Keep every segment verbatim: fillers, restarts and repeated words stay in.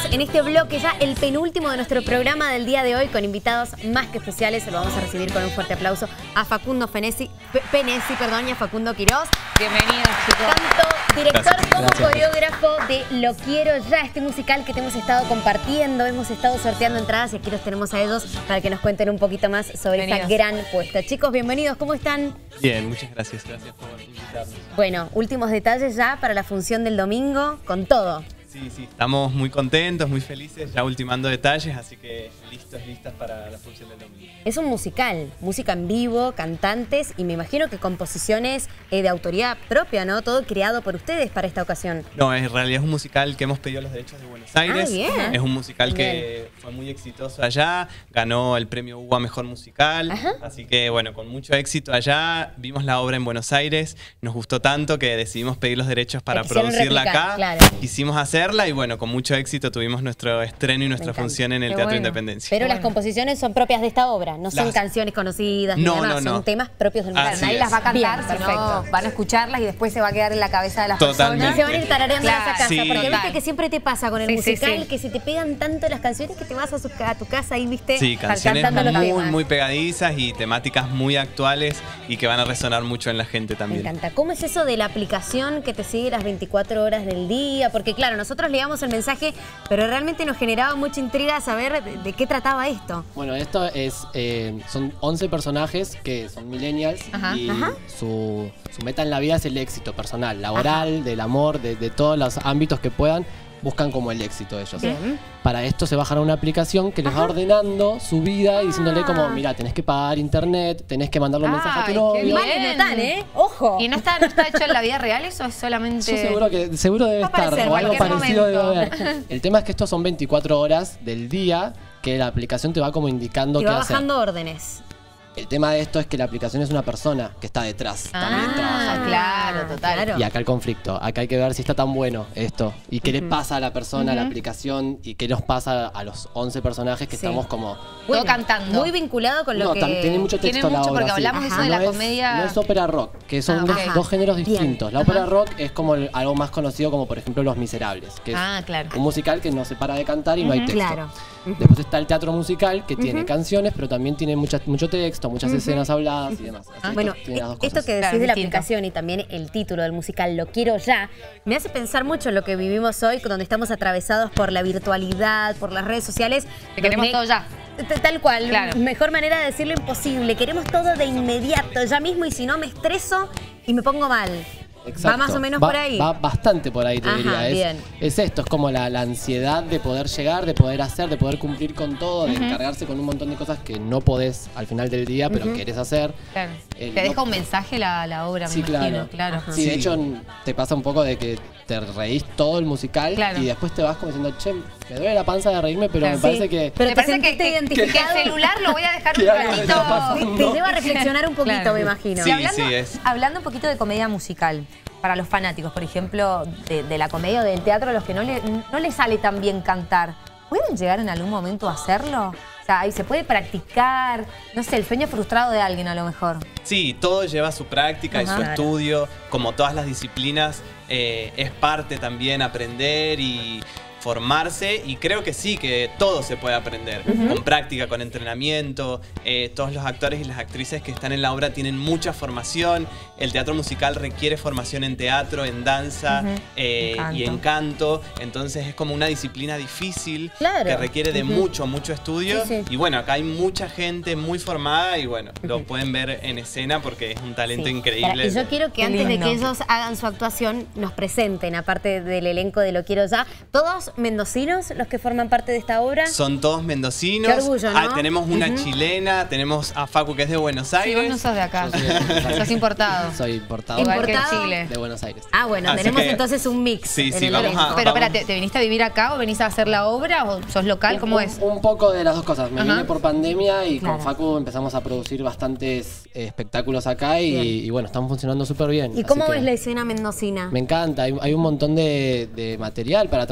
en este bloque ya el penúltimo de nuestro programa del día de hoy con invitados más que especiales. Lo vamos a recibir con un fuerte aplauso a Facundo Fenesi, Penesi, perdón, y a Facundo Quiroz. Bienvenidos, chicos. Tanto director Gracias. como Gracias. coreógrafo de Lo Quiero Ya, este musical que te hemos estado compartiendo, hemos estado sorteando entradas y aquí los tenemos a ellos para que nos cuenten un poquito más sobre esta gran puesta. Chicos, bienvenidos, ¿cómo están? Bien, muchas gracias, gracias por invitarnos. Bueno, últimos detalles ya para la función del domingo, con todo. Sí, sí, estamos muy contentos, muy felices, ya ultimando detalles, así que listos, listas para la función del domingo. Es un musical, música en vivo, cantantes y me imagino que composiciones eh, de autoría propia, ¿no? Todo creado por ustedes para esta ocasión. No, en realidad es un musical que hemos pedido los derechos de Buenos Aires. Ah, bien. Es un musical que fue muy exitoso allá, ganó el premio Hugo a Mejor Musical, Ajá. así que bueno, con mucho éxito allá, vimos la obra en Buenos Aires, nos gustó tanto que decidimos pedir los derechos para La quisieron producirla replicar, acá, claro. quisimos hacerla y bueno, con mucho éxito tuvimos nuestro estreno y nuestra encanta. función en el Qué Teatro bueno. Independencia. Pero las Bueno. composiciones son propias de esta obra, no son Las- canciones conocidas, ni No, demás, no, no. son temas propios del musical. Así Nadie es. las va a cantar, Bien, sino perfecto. van a escucharlas y después se va a quedar en la cabeza de las Totalmente. Y personas. se van a ir tarareando en esa Claro. casa, Sí. porque Total. viste que siempre te pasa con el Sí, sí, musical, sí. que se te pegan tanto las canciones que te vas a, su- a tu casa y viste Sí, canciones cantando los muy, temas. muy pegadizas y temáticas muy actuales y que van a resonar mucho en la gente Me también. encanta. ¿Cómo es eso de la aplicación que te sigue las veinticuatro horas del día? Porque claro, nosotros leíamos el mensaje, pero realmente nos generaba mucha intriga saber de, de qué trataba esto. Bueno, esto es eh, son once personajes que son millennials Ajá, y ajá. Su, su meta en la vida es el éxito personal, laboral, del amor, de, de todos los ámbitos que puedan, buscan como el éxito ellos. Bien. Para esto se bajan una aplicación que les va ordenando su vida y diciéndole como, mira, tenés que pagar internet, tenés que mandarle un mensaje a tu Ay, novio. qué bien. Mal no tan, ¿eh? ¡Ojo! ¿Y no está, no está hecho en la vida real eso? ¿Es solamente...? Yo seguro que seguro debe Va a estar, aparecer o algo en cualquier parecido debe momento. haber. El tema es que estos son veinticuatro horas del día que la aplicación te va como indicando Y qué va hacer. bajando órdenes. El tema de esto es que la aplicación es una persona que está detrás también Ah, trabajando. claro, total. Claro. Y acá el conflicto, acá hay que ver si está tan bueno esto y qué le pasa a la persona, a la aplicación y qué nos pasa a los once personajes que Sí. estamos como... Todo cantando. Muy vinculado con lo No, que... tam- tiene mucho Tiene texto la mucho, obra, porque sí. hablamos de eso Ajá. de la No es- comedia. No es ópera rock, que son Ah, dos, ok. dos géneros Bien. distintos. La ópera rock es como el- algo más conocido como por ejemplo Los Miserables, que es Ah, claro. un musical que no se para de cantar y no hay texto. Claro. Después está el teatro musical que tiene canciones, pero también tiene mucha- mucho texto, muchas escenas habladas y demás. Así que Bueno, tiene las dos esto cosas. que decís Claro, de la distinto. aplicación y también el título del musical Lo Quiero Ya, me hace pensar mucho en lo que vivimos hoy, donde estamos atravesados por la virtualidad, por las redes sociales. Que queremos donde- todo ya. T- Tal cual, Claro. mejor manera de decirlo imposible. Queremos todo de inmediato, ya mismo, y si no me estreso y me pongo mal. Exacto. Va más o menos Va- por ahí. Va bastante por ahí, te Ajá, diría. Es, bien. es esto, es como la, la ansiedad de poder llegar, de poder hacer, de poder cumplir con todo, de encargarse con un montón de cosas que no podés al final del día, pero querés hacer. Claro. Eh, Te no- deja un mensaje la, la obra, me Sí, imagino. claro. Claro. Ajá. Sí, de Sí. hecho n- te pasa un poco de que te reís todo el musical Claro. y después te vas como diciendo, che, me duele la panza de reírme, pero Claro. me parece Sí. que... Pero Me te parece que, sentiste que- identificado. que el celular lo voy a dejar Que un algo me ratito. está pasando. Te lleva a reflexionar un poquito, Claro. me imagino. Sí, Y hablando, sí, es. hablando un poquito de comedia musical, para los fanáticos, por ejemplo, de, de la comedia o del teatro, a los que no, le, no les sale tan bien cantar, ¿pueden llegar en algún momento a hacerlo? O sea, ahí se puede practicar, no sé, el sueño frustrado de alguien a lo mejor. Sí, todo lleva su práctica y Ajá. su Claro. estudio, como todas las disciplinas, eh, es parte también aprender y formarse y creo que sí, que todo se puede aprender, con práctica, con entrenamiento, eh, todos los actores y las actrices que están en la obra tienen mucha formación, el teatro musical requiere formación en teatro, en danza eh, En y en canto, entonces es como una disciplina difícil Claro. que requiere de mucho, mucho estudio Sí, sí. y bueno, acá hay mucha gente muy formada y bueno, lo pueden ver en escena porque es un talento Sí. increíble. Para- y yo quiero que Qué antes de lindo. que ellos hagan su actuación, nos presenten, aparte del elenco de Lo Quiero Ya, todos mendocinos los que forman parte de esta obra. Son todos mendocinos. Qué orgullo, ¿no? Ah, tenemos una chilena, tenemos a Facu que es de Buenos Sí, Aires. vos no sos de acá. Yo soy de Buenos Aires. Sos importado. Soy importado Igual que Importado. Chile. de Buenos Aires. Ah, bueno, Así tenemos que- entonces un mix. Sí, en sí, el vamos elenco. a- Pero vamos- espérate, ¿te viniste a vivir acá o venís a hacer la obra o sos local? ¿Cómo un, es? Un poco de las dos cosas. Me Ajá. vine por pandemia y Claro. con Facu empezamos a producir bastantes eh, espectáculos acá y, Bien. y bueno, están funcionando súper bien. ¿Y así cómo que ves la escena mendocina? Me encanta, hay, hay un montón de, de material para trabajar ahí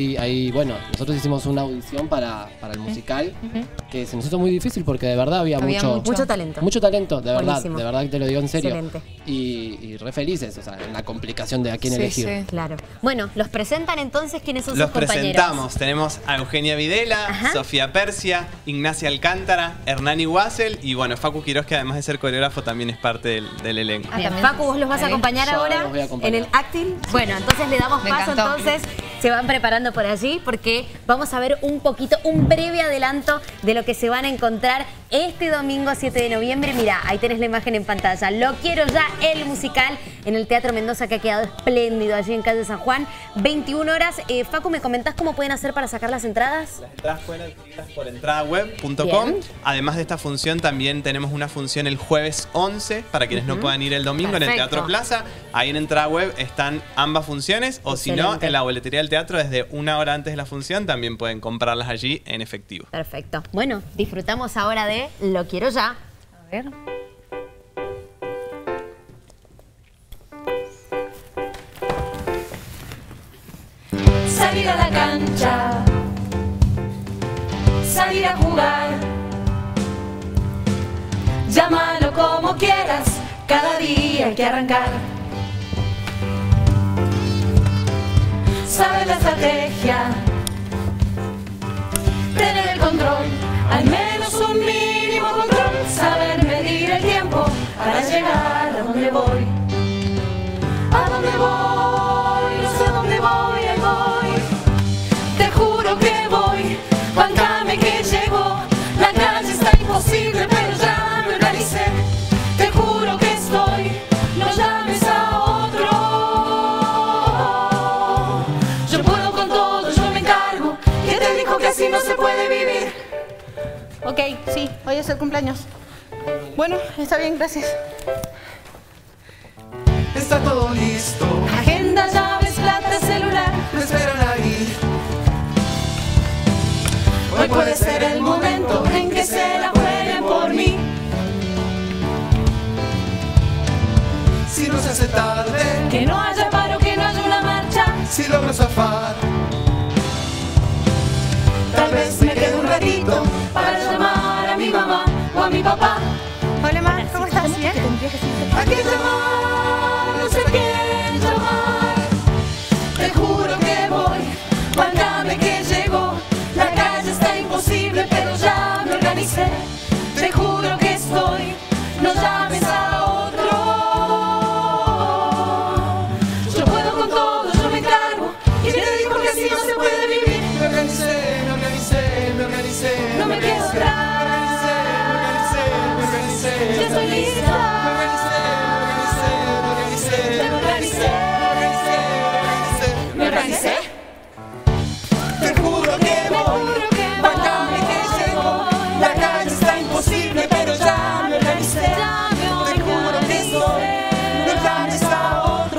hay, hay, bueno, nosotros hicimos una audición para, para el musical, uh-huh. que se nos hizo muy difícil porque de verdad había, había mucho, mucho, mucho talento. Mucho talento, de Buenísimo. verdad, de verdad que te lo digo en serio. Excelente. Y, y re felices, o sea, en la complicación de a quién sí, elegir. Sí. Claro. Bueno, los presentan entonces, ¿quiénes son los sus compañeros? Los presentamos, tenemos a Eugenia Videla, Ajá. Sofía Persia, Ignacia Alcántara, Hernani Wassel y bueno, Facu Quiroz, que además de ser coreógrafo también es parte del, del elenco. Bien, Facu, ¿vos los vas a acompañar Yo ahora los voy a acompañar. en el acting? Bueno, entonces le damos Me paso, encantó. entonces se van preparando por allí porque vamos a ver un poquito, un breve adelanto de lo que se van a encontrar este domingo siete de noviembre. Mira, ahí tenés la imagen en pantalla. Lo quiero ya, el musical en el Teatro Mendoza, que ha quedado espléndido allí en Calle San Juan. veintiuna horas. Eh, Facu, ¿me comentás cómo pueden hacer para sacar las entradas? Las entradas pueden adquirirlas por entrada web punto com. Además de esta función, también tenemos una función el jueves once, para quienes uh-huh. no puedan ir el domingo. Perfecto. En el Teatro Plaza. Ahí en entrada web están ambas funciones, o si no, en la boletería del teatro desde una hora antes de la función también pueden comprarlas allí en efectivo. Perfecto. Bueno, disfrutamos ahora de Lo quiero ya. A ver. Salir a la cancha, salir a jugar, llámalo como quieras, cada día hay que arrancar. Saber la estrategia, tener el control, al menos un mínimo control, saber medir el tiempo para llegar a donde voy. ¿A dónde voy? No sé a dónde voy, ahí voy. Te juro que voy, bancame que llego. La calle está imposible, pero ya me organicé. Te juro que estoy, no llames a otro. Yo puedo con todo, yo me encargo. ¿Quién te dijo que así no se puede vivir? Ok, sí, hoy es el cumpleaños. Bueno, está bien, gracias. Está todo listo. Agenda, llaves, plata, celular. Me esperan ahí. Hoy puede ser el momento en que se la jueguen por mí. Si no se hace tarde, que no haya paro, que no haya una marcha. Si logro zafar, tal vez me quede un ratito para llamar a mi mamá o a mi papá. Hola, ma, ¿cómo estás? ¿Bien? ¿A quién llamar? No sé a quién llamar. Te juro que voy, bancame que llego. La calle está imposible, pero ya me organicé. Te juro que estoy, no llames a otro. Yo puedo con todo, yo me encargo. ¿Quién te dijo que así no se puede vivir? me organicé, me organicé, me organicé. No me quedo atrás. Ya estoy lista. Me organicé, me organicé, Me organicé. me organicé, Me organicé. Te juro que voy, bancame que llego. La calle está imposible, pero ya me organicé. Te juro que estoy, no llames a otro.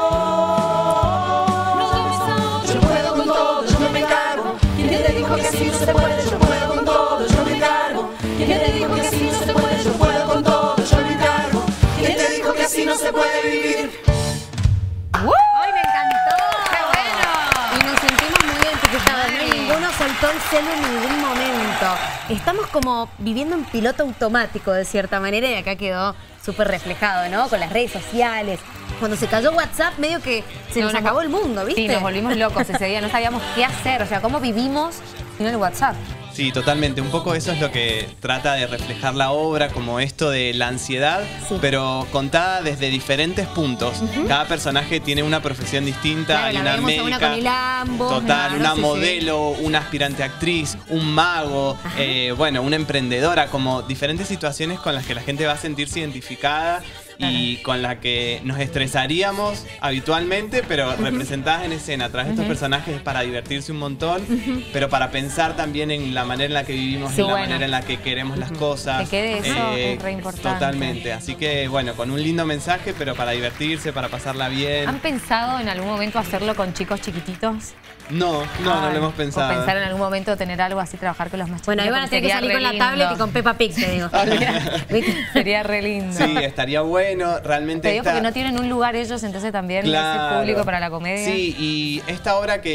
Yo puedo con todo, yo me encargo. ¿Quién te dijo que así no se puede? Yo puedo con todo, yo me encargo. ¿Quién te dijo que así no se puede? Yo puedo con todo, yo me encargo. ¿Quién te dijo que así no se puede vivir? ¡Ay, me encantó! ¡Qué bueno! Y nos sentimos muy identificados. No, ninguno soltó el celo en ningún momento. Estamos como viviendo en piloto automático, de cierta manera, y acá quedó súper reflejado, ¿no? Con las redes sociales. Cuando se cayó WhatsApp, medio que se No, nos nos- acabó el mundo, ¿viste? Sí, nos volvimos locos ese día, no sabíamos qué hacer, o sea, cómo vivimos sin el WhatsApp. Sí, totalmente. Un poco eso es lo que trata de reflejar la obra, como esto de la ansiedad, Sí. pero contada desde diferentes puntos. Cada personaje tiene una profesión distinta. Claro, Hay la una vemos a una médica, con el ambo, total, claro, una sí, sí. modelo, una aspirante actriz, un mago, eh, bueno, una emprendedora, como diferentes situaciones con las que la gente va a sentirse identificada y con la que nos estresaríamos habitualmente, pero representadas en escena a través de estos personajes es para divertirse un montón, pero para pensar también en la manera en la que vivimos, Sí, en la bueno. manera en la que queremos las cosas. Que quede eso, es re importante. Totalmente. Así que, bueno, con un lindo mensaje, pero para divertirse, para pasarla bien. ¿Han pensado en algún momento hacerlo con chicos chiquititos? No, no, no Ay, lo hemos pensado. O pensar en algún momento tener algo así, trabajar con los más chiquitos. Bueno, ahí van a porque tener que sería salir re con la lindo. tablet y con Peppa Pig, te digo. ¿Viste? Sería re lindo. Sí, estaría bueno. Realmente Te digo esta- porque no tienen un lugar ellos, entonces también Claro. es público para la comedia. Sí, y esta obra que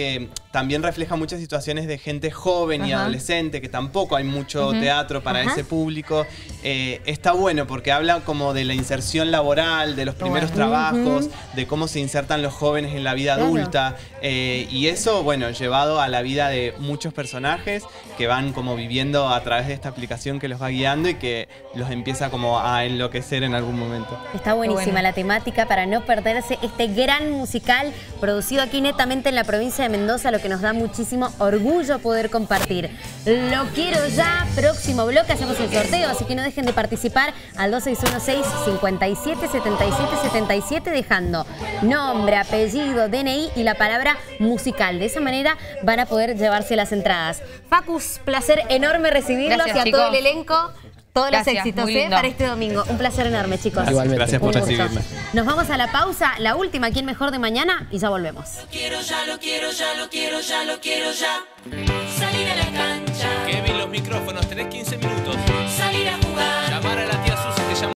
también refleja muchas situaciones de gente joven y Ajá. adolescente, que tampoco hay mucho Ujú. teatro para Ajá. ese público. Eh, está bueno porque habla como de la inserción laboral, de los primeros bueno. trabajos, de cómo se insertan los jóvenes en la vida Claro. adulta. Eh, y eso, bueno, llevado a la vida de muchos personajes que van como viviendo a través de esta aplicación que los va guiando y que los empieza como a enloquecer en algún momento. Está buenísima bueno. la temática para no perderse este gran musical producido aquí netamente en la provincia de Mendoza, lo que nos da muchísimo orgullo poder compartir. Lo quiero ya, próximo bloque hacemos el sorteo, así que no dejen de participar al dos seis uno seis, cinco siete, siete siete, siete siete dejando nombre, apellido, D N I y la palabra musical. De esa manera van a poder llevarse las entradas. Facus, placer enorme recibirlos Gracias, y a chicos. todo el elenco. Todos Gracias, los éxitos muy ¿eh? lindo. para este domingo. Un placer enorme, chicos. Igualmente. Gracias por Un gusto. recibirme. Nos vamos a la pausa, la última aquí en Mejor de Mañana y ya volvemos. Quiero ya, lo quiero ya, lo quiero ya, lo quiero ya. Salir a la cancha. Kevin, los micrófonos